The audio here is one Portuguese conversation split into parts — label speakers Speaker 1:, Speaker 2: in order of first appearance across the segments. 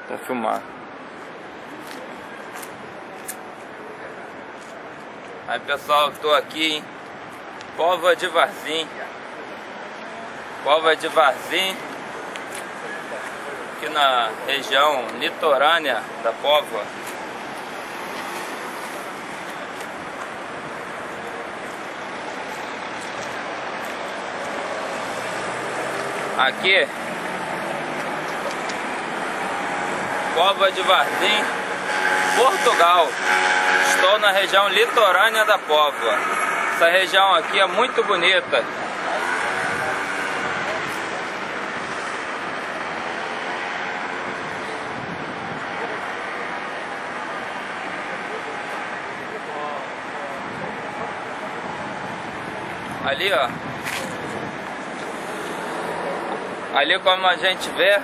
Speaker 1: Tá filmando. Aí pessoal, tô aqui em Póvoa de Varzim. Póvoa de Varzim, aqui na região litorânea da Póvoa. Aqui, Póvoa de Varzim, Portugal. Estou na região litorânea da Póvoa. Essa região aqui é muito bonita. Ali, ó. Ali, como a gente vê,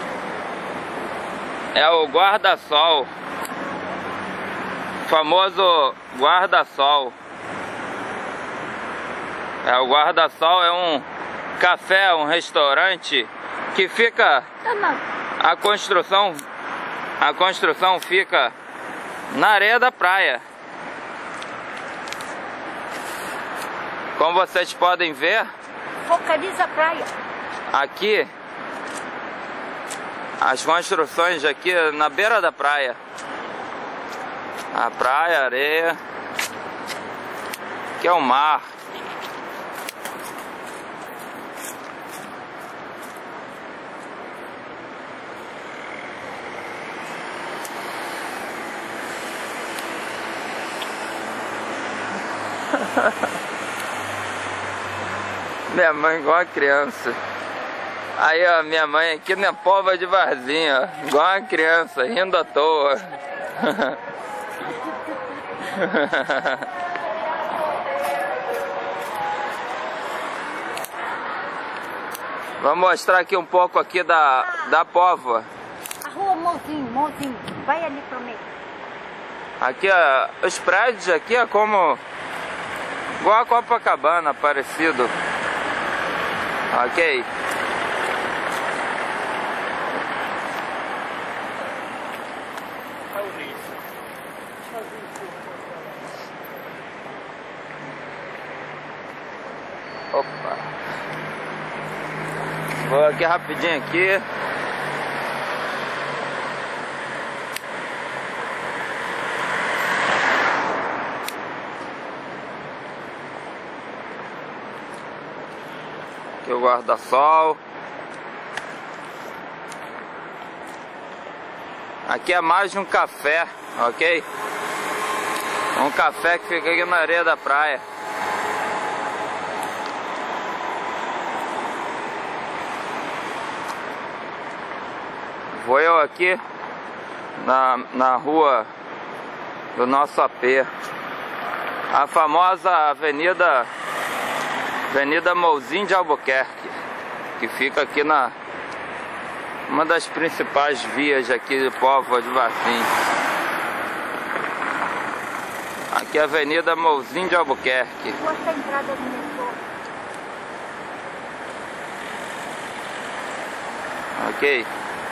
Speaker 1: é o guarda-sol. Famoso guarda-sol. O guarda-sol é um café, um restaurante que fica... A construção fica na areia da praia. Como vocês podem ver,
Speaker 2: focaliza a praia.
Speaker 1: Aqui, as construções aqui na beira da praia. A praia, a areia. Aqui é o mar. Minha mãe igual a criança. Aí, ó, minha mãe aqui na Póvoa de Varzim, ó, igual a criança, rindo à toa. Vamos mostrar aqui um pouco aqui da Póvoa.
Speaker 2: A rua Mozinho, vai ali pro meio.
Speaker 1: Aqui, ó, os prédios aqui é como... igual a Copacabana, parecido. Ok. Opa. Vou aqui rapidinho aqui. Aqui o guarda-sol. Aqui é mais de um café, ok? Um café que fica aqui na areia da praia. Vou eu aqui na rua do nosso AP. A famosa Avenida Mouzinho de Albuquerque, que fica aqui na uma das principais vias aqui de Póvoa de Varzim. Aqui é a Avenida Mouzinho de Albuquerque.
Speaker 2: Essa entrada do metrô.
Speaker 1: Ok.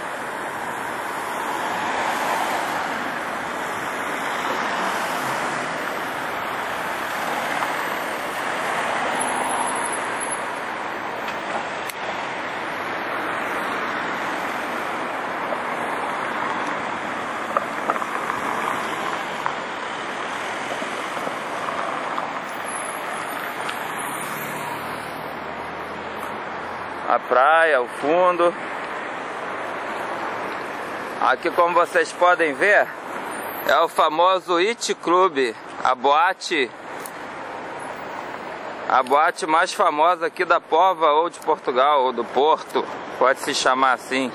Speaker 1: A praia, o fundo. Aqui, como vocês podem ver, é o famoso It Club, a boate mais famosa aqui da Póvoa ou de Portugal, ou do Porto, pode se chamar assim.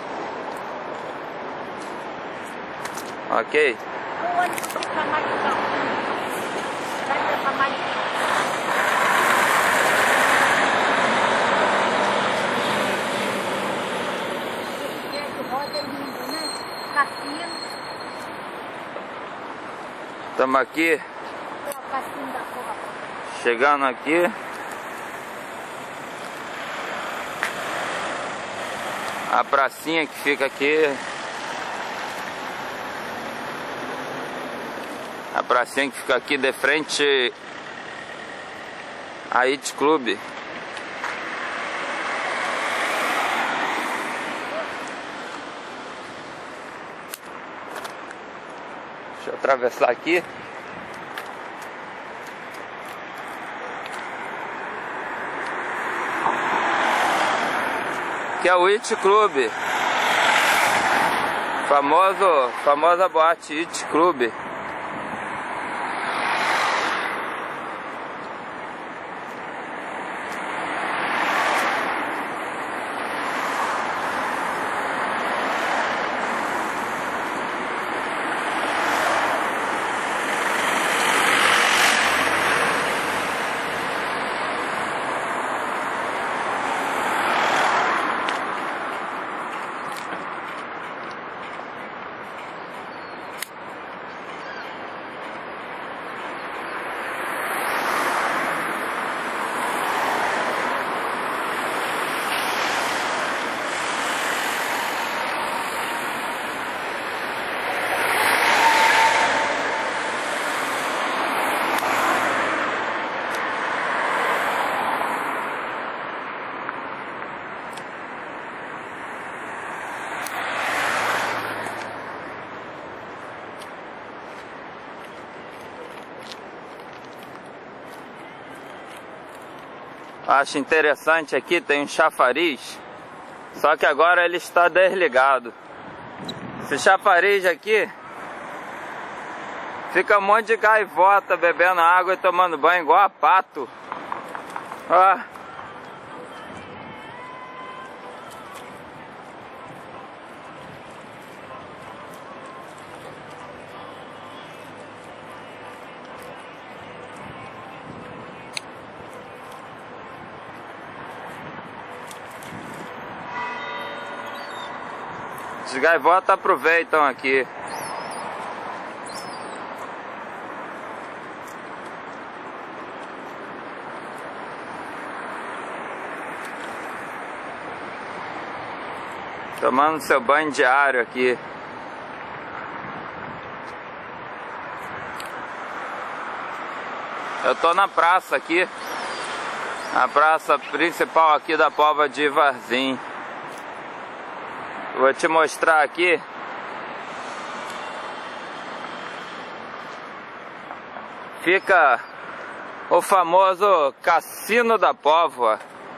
Speaker 1: Ok?
Speaker 2: O ônibus fica mais calmo. Vai pra mais.
Speaker 1: Estamos aqui, chegando aqui. A pracinha que fica aqui A pracinha que fica aqui de frente a It Club. Deixa eu atravessar aqui. Que é o It Club. Famosa boate It Club. Acho interessante aqui, tem um chafariz, só que agora ele está desligado. Esse chafariz aqui fica um monte de gaivota bebendo água e tomando banho igual a pato. Ó. Os gaivotas aproveitam aqui. Tomando seu banho diário aqui. Eu tô na praça aqui. A praça principal aqui da Póvoa de Varzim. Vou te mostrar aqui. Fica o famoso Cassino da Póvoa.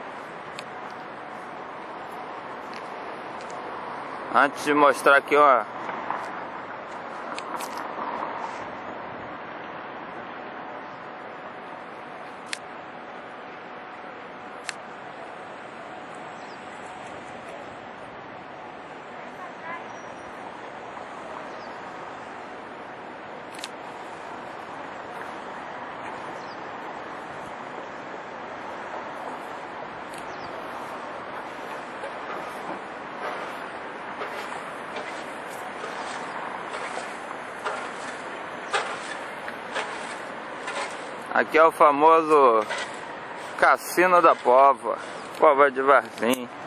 Speaker 1: Antes de mostrar aqui, ó. Aqui é o famoso Cassino da Póvoa, Póvoa de Varzim.